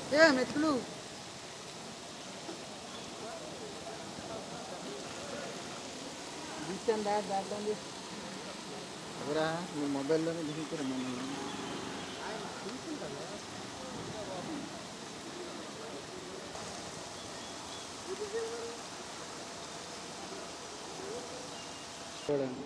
మెతుకులు దాంట్లో ఎవరా మీ మొబైల్లోనే దిగుతారా మమ్మల్ని చూడండి.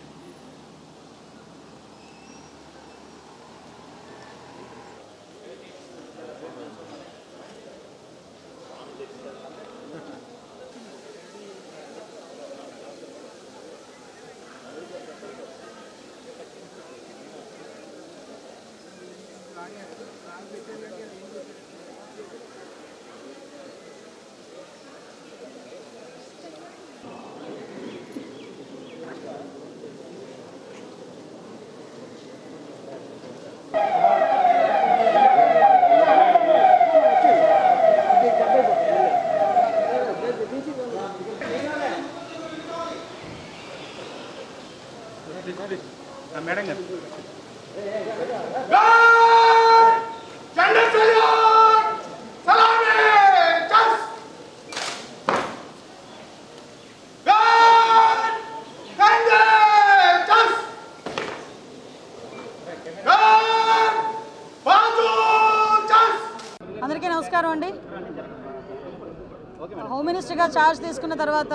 మేడం గారు అందరికీ నమస్కారం అండి. హోమ్ మినిస్టర్గా ఛార్జ్ తీసుకున్న తర్వాత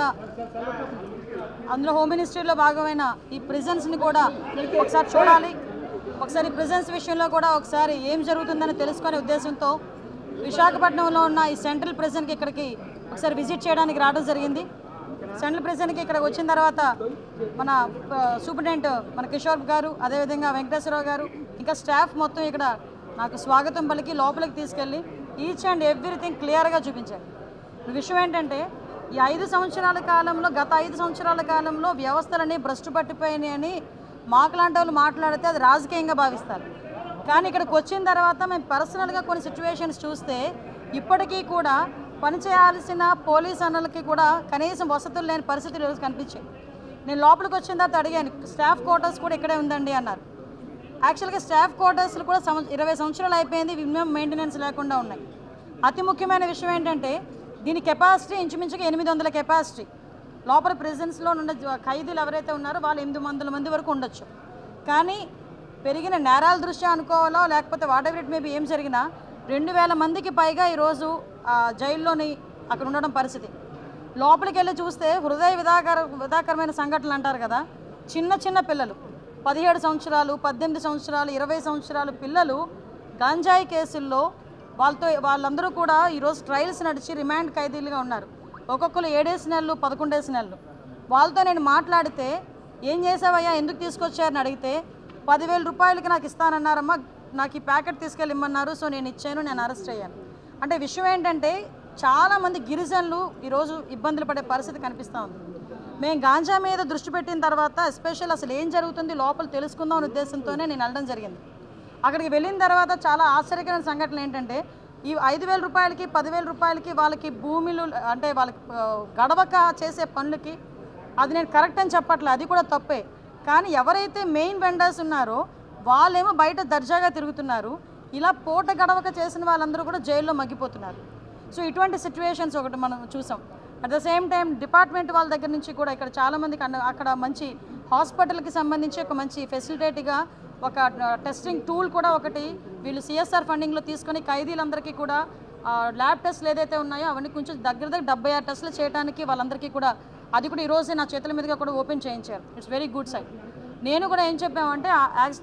అందులో హోమ్ మినిస్ట్రీలో భాగమైన ఈ ప్రిజన్స్ని కూడా ఒకసారి చూడాలి, ఒకసారి ప్రిజన్స్ విషయంలో కూడా ఒకసారి ఏం జరుగుతుందని తెలుసుకునే ఉద్దేశంతో విశాఖపట్నంలో ఉన్న ఈ సెంట్రల్ ప్రిజన్కి ఇక్కడికి ఒకసారి విజిట్ చేయడానికి రావడం జరిగింది. సెంట్రల్ ప్రిజన్కి ఇక్కడికి వచ్చిన తర్వాత మన సూపరింటెండెంట్ మన కిషోర్ గారు, అదేవిధంగా వెంకటేశ్వరరావు గారు, ఇంకా స్టాఫ్ మొత్తం ఇక్కడ నాకు స్వాగతం పలికి లోపలికి తీసుకెళ్ళి ఈచ్ అండ్ ఎవ్రీథింగ్ క్లియర్గా చూపించారు. విషయం ఏంటంటే ఈ 5 సంవత్సరాల కాలంలో గత 5 సంవత్సరాల కాలంలో వ్యవస్థలన్నీ భ్రష్టు పట్టిపోయినాయి అని మాకులాంటి వాళ్ళు మాట్లాడితే అది రాజకీయంగా భావిస్తారు. కానీ ఇక్కడికి వచ్చిన తర్వాత మేము పర్సనల్గా కొన్ని సిచ్యువేషన్స్ చూస్తే ఇప్పటికీ కూడా పనిచేయాల్సిన పోలీస్ అన్నలకి కూడా కనీసం వసతులు లేని పరిస్థితులు ఈరోజు కనిపించాయి. నేను లోపలికి వచ్చిన తర్వాత అడిగాను, స్టాఫ్ క్వార్టర్స్ కూడా ఇక్కడే ఉందండి అన్నారు. యాక్చువల్గా స్టాఫ్ క్వార్టర్స్లు కూడా 20 సంవత్సరాలు అయిపోయింది, మినిమం మెయింటెనెన్స్ లేకుండా ఉన్నాయి. అతి ముఖ్యమైన విషయం ఏంటంటే దీని కెపాసిటీ ఇంచుమించుగా 800 కెపాసిటీ. లోపల ప్రిజన్స్లో ఉన్న ఖైదీలు ఎవరైతే ఉన్నారో వాళ్ళు 800 మంది వరకు ఉండొచ్చు. కానీ పెరిగిన నేరాల దృష్ట్యా అనుకోవాలో లేకపోతే వాట్ ఎవర్ ఇట్ మేబీ ఏం జరిగినా 2000 మందికి పైగా ఈరోజు జైల్లోని అక్కడ ఉండడం పరిస్థితి. లోపలికి వెళ్ళి చూస్తే హృదయ విధాకరమైన సంఘటనలు అంటారు కదా, చిన్న చిన్న పిల్లలు 17 సంవత్సరాలు 18 సంవత్సరాలు 20 సంవత్సరాలు పిల్లలు గంజాయి కేసుల్లో వాళ్ళందరూ కూడా ఈరోజు ట్రయల్స్ నడిచి రిమాండ్ ఖైదీలుగా ఉన్నారు. ఒక్కొక్కరు 7 నెలలు 11 నెలలు. వాళ్ళతో నేను మాట్లాడితే ఏం చేసావయ్యా, ఎందుకు తీసుకొచ్చారని అడిగితే 10,000 రూపాయలకి నాకు ఇస్తానన్నారమ్మా, నాకు ఈ ప్యాకెట్ తీసుకెళ్ళి ఇమ్మన్నారు, సో నేను ఇచ్చాను, నేను అరెస్ట్ అయ్యాను. అంటే విషయం ఏంటంటే చాలామంది గిరిజనులు ఈరోజు ఇబ్బందులు పడే పరిస్థితి కనిపిస్తూ ఉంది. మేము గాంజా మీద దృష్టి పెట్టిన తర్వాత ఎస్పెషల్ అసలు ఏం జరుగుతుంది లోపల తెలుసుకుందాం అనే ఉద్దేశంతోనే నేను వెళ్ళడం జరిగింది. అక్కడికి వెళ్ళిన తర్వాత చాలా ఆశ్చర్యకరమైన సంఘటనలు ఏంటంటే ఈ 5,000 రూపాయలకి 10,000 రూపాయలకి వాళ్ళకి భూములు అంటే వాళ్ళకి గడవక చేసే పనులకి అది నేను కరెక్ట్ అని చెప్పట్లేదు, అది కూడా తప్పే. కానీ ఎవరైతే మెయిన్ వెండర్స్ ఉన్నారో వాళ్ళేమో బయట దర్జాగా తిరుగుతున్నారు, ఇలా పూట గడవక చేసిన వాళ్ళందరూ కూడా జైల్లో మగ్గిపోతున్నారు. సో ఇటువంటి సిచ్యువేషన్స్ ఒకటి మనం చూసాం. At the same time department వాళ్ళ దగ్గర నుంచి కూడా ఇక్కడ చాలామందికి అక్కడ మంచి హాస్పిటల్కి సంబంధించి ఒక మంచి ఫెసిలిటేట్గా ఒక టెస్టింగ్ టూల్ కూడా ఒకటి వీళ్ళు సిఎస్ఆర్ ఫండింగ్లో తీసుకొని ఖైదీలందరికీ కూడా ల్యాబ్ టెస్ట్లు ఏదైతే ఉన్నాయో అవన్నీ కొంచెం దగ్గర 76 టెస్టులు చేయడానికి వాళ్ళందరికీ కూడా అది కూడా ఈరోజు నా చేతుల మీదుగా కూడా ఓపెన్ చేయించారు. It's very good sign. నేను కూడా ఏం చెప్పామంటే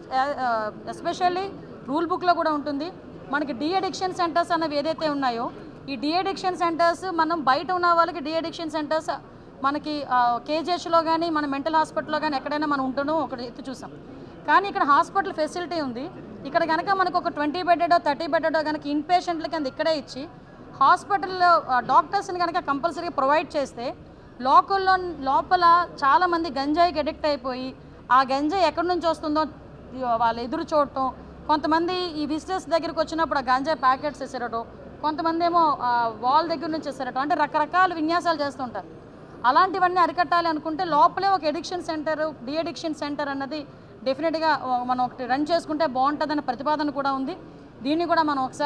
ఎస్పెషల్లీ రూల్ బుక్లో కూడా ఉంటుంది మనకి డీ అడిక్షన్ సెంటర్స్ అన్నవి ఏదైతే ఉన్నాయో ఈ డీ అడిక్షన్ సెంటర్స్ మనం బయట ఉన్న వాళ్ళకి డీ అడిక్షన్ సెంటర్స్ మనకి కేజీహెచ్లో కానీ మన మెంటల్ హాస్పిటల్లో కానీ ఎక్కడైనా మనం ఉండడం ఒకటి ఎత్తు చూసాం. కానీ ఇక్కడ హాస్పిటల్ ఫెసిలిటీ ఉంది. ఇక్కడ కనుక మనకు ఒక 20 బెడ్డో 30 బెడ్డో కనుక ఇన్ పేషెంట్లకి అంత ఇక్కడే ఇచ్చి హాస్పిటల్లో డాక్టర్స్ని కనుక కంపల్సరీగా ప్రొవైడ్ చేస్తే లోపల చాలామంది గంజాయికి అడిక్ట్ అయిపోయి ఆ గంజాయి ఎక్కడి నుంచి వస్తుందో వాళ్ళు ఎదురు చూడటం, కొంతమంది ఈ విజిటర్స్ దగ్గరికి వచ్చినప్పుడు ఆ గంజాయి ప్యాకెట్స్ వేసేరటం, కొంతమంది ఏమో వాల్ దగ్గర నుంచి వేసేరటం, అంటే రకరకాల విన్యాసాలు చేస్తుంటారు. అలాంటివన్నీ అరికట్టాలి అనుకుంటే లోపలే ఒక addiction centre deaddiction centre అన్నది డెఫినెట్గా మనం ఒకటి రన్ చేసుకుంటే బాగుంటుందన్న ప్రతిపాదన కూడా ఉంది. దీన్ని కూడా మనం ఒకసారి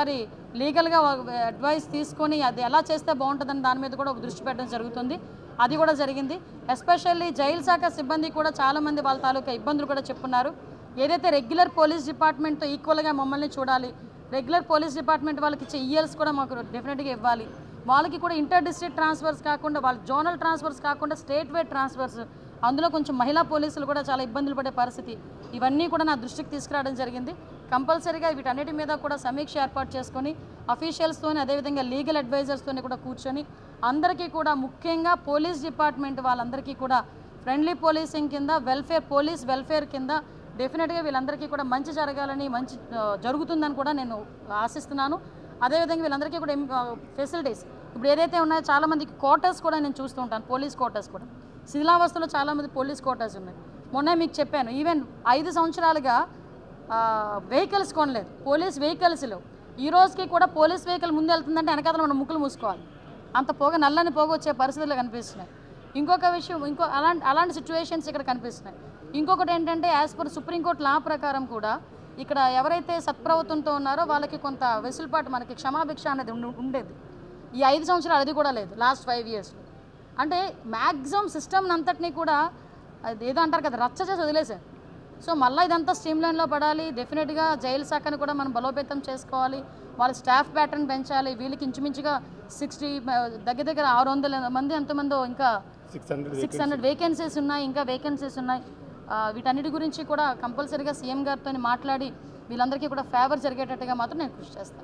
లీగల్గా అడ్వైస్ తీసుకొని అది ఎలా చేస్తే బాగుంటుందని దాని మీద కూడా ఒక దృష్టి పెట్టడం జరుగుతుంది. అది కూడా జరిగింది. ఎస్పెషల్లీ జైలు శాఖ సిబ్బంది కూడా చాలామంది వాళ్ళ తాలూకా ఇబ్బందులు కూడా చెప్పున్నారు. ఏదైతే రెగ్యులర్ పోలీస్ డిపార్ట్మెంట్తో ఈక్వల్గా మమ్మల్ని చూడాలి, రెగ్యులర్ పోలీస్ డిపార్ట్మెంట్ వాళ్ళకి ఇచ్చే ఈఎల్స్ కూడా మాకు డెఫినెట్గా ఇవ్వాలి, వాళ్ళకి కూడా ఇంటర్ డిస్ట్రిక్ట్ ట్రాన్స్ఫర్స్ కాకుండా వాళ్ళ జోనల్ ట్రాన్స్ఫర్స్ కాకుండా స్టేట్ వైడ్ ట్రాన్స్ఫర్స్, అందులో కొంచెం మహిళా పోలీసులు కూడా చాలా ఇబ్బందులు పడే పరిస్థితి, ఇవన్నీ కూడా నా దృష్టికి తీసుకురావడం జరిగింది. కంపల్సరీగా వీటన్నిటి మీద కూడా సమీక్ష ఏర్పాటు చేసుకొని అఫీషియల్స్తోని అదేవిధంగా లీగల్ అడ్వైజర్స్తోని కూడా కూర్చొని అందరికీ కూడా ముఖ్యంగా పోలీస్ డిపార్ట్మెంట్ వాళ్ళందరికీ కూడా ఫ్రెండ్లీ పోలీసింగ్ కింద పోలీస్ వెల్ఫేర్ కింద డెఫినెట్గా వీళ్ళందరికీ కూడా మంచి జరగాలని, మంచి జరుగుతుందని కూడా నేను ఆశిస్తున్నాను. అదేవిధంగా వీళ్ళందరికీ కూడా ఫెసిలిటీస్ ఇప్పుడు ఏదైతే ఉన్నాయో చాలామందికి క్వార్టర్స్ కూడా నేను చూస్తూ ఉంటాను. పోలీస్ క్వార్టర్స్ కూడా శిథిలావస్థలో చాలామంది పోలీస్ క్వార్టర్స్ ఉన్నాయి. మొన్న మీకు చెప్పాను, ఈవెన్ 5 సంవత్సరాలుగా వెహికల్స్ కొనలేదు, పోలీస్ వెహికల్స్ లేవు. ఈ రోజుకి కూడా పోలీస్ వెహికల్ ముందు వెళ్తుందంటే వెనకాల మనం ముక్కులు మూసుకోవాలి, అంత నల్లని పోగ వచ్చే పరిస్థితులు కనిపిస్తున్నాయి. ఇంకొక విషయం, అలాంటి సిచ్యువేషన్స్ ఇక్కడ కనిపిస్తున్నాయి. ఇంకొకటి ఏంటంటే యాజ్ పర్ సుప్రీంకోర్టు లా ప్రకారం కూడా ఇక్కడ ఎవరైతే సత్ప్రవర్తనతో ఉన్నారో వాళ్ళకి కొంత వెసులుబాటు, మనకి క్షమాభిక్ష అనేది ఉండేది. ఈ 5 సంవత్సరాలు అది కూడా లేదు, లాస్ట్ 5 yearsలో. అంటే మ్యాక్సిమం సిస్టమ్ అంతటినీ కూడా ఏదో అంటారు కదా రచ్చ చేసి వదిలేశారు. సో మళ్ళీ ఇదంతా స్ట్రీమ్లైన్లో పడాలి. డెఫినెట్గా జైలు శాఖను కూడా మనం బలోపేతం చేసుకోవాలి, వాళ్ళ స్టాఫ్ ప్యాటర్న్ పెంచాలి. వీళ్ళకి ఇంచుమించుగా 60 దగ్గర 600 మంది ఎంతమందో ఇంకా 600 వేకెన్సీస్ ఉన్నాయి, ఇంకా వేకెన్సీస్ ఉన్నాయి. వీటన్నిటి గురించి కూడా కంపల్సరీగా సీఎం గారితో మాట్లాడి వీళ్ళందరికీ కూడా ఫేవర్ జరిగేటట్టుగా మాత్రం నేను కృషి చేస్తాను.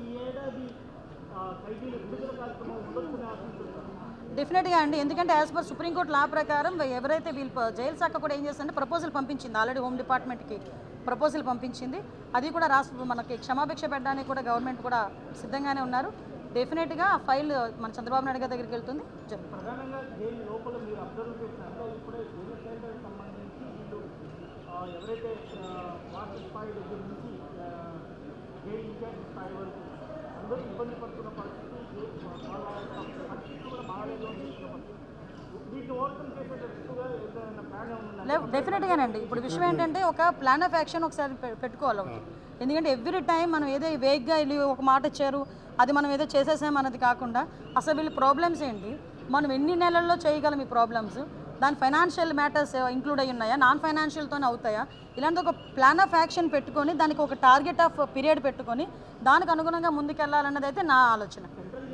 డెఫినెట్గా అండి, ఎందుకంటే యాజ్ పర్ సుప్రీంకోర్టు లా ప్రకారం ఎవరైతే వీళ్ళు జైలు శాఖ కూడా ఏం చేస్తుందంటే ప్రపోజల్ పంపించింది, ఆల్రెడీ హోమ్ డిపార్ట్మెంట్కి ప్రపోజల్ పంపించింది. అది కూడా మనకి క్షమాభిక్ష పెట్టడానికి కూడా గవర్నమెంట్ కూడా సిద్ధంగానే ఉన్నారు. డెఫినెట్గా ఆ ఫైల్ మన చంద్రబాబు నాయుడు గారి దగ్గరికి వెళ్తుంది. డెఫినెట్గానండి. ఇప్పుడు విషయం ఏంటంటే ఒక ప్లాన్ ఆఫ్ యాక్షన్ ఒకసారి పెట్టుకోవాలి ఒకటి. ఎందుకంటే ఎవ్రీ టైం మనం ఏదో వేగ్గా వెళ్ళి ఒక మాట ఇచ్చారు అది మనం ఏదో చేసేసామన్నది కాకుండా అసలు వీళ్ళ ప్రాబ్లమ్స్ ఏంటి, మనం ఎన్ని నెలల్లో చేయగలం ఈ ప్రాబ్లమ్స్, దాని ఫైనాన్షియల్ మ్యాటర్స్ ఇంక్లూడ్ అయ్యి ఉన్నాయా, నాన్ ఫైనాన్షియల్తోనే అవుతాయా, ఇలాంటి ఒక ప్లాన్ ఆఫ్ యాక్షన్ పెట్టుకొని దానికి ఒక టార్గెట్ ఆఫ్ పీరియడ్ పెట్టుకొని దానికి అనుగుణంగా ముందుకెళ్లాలన్నది అయితే నా ఆలోచన.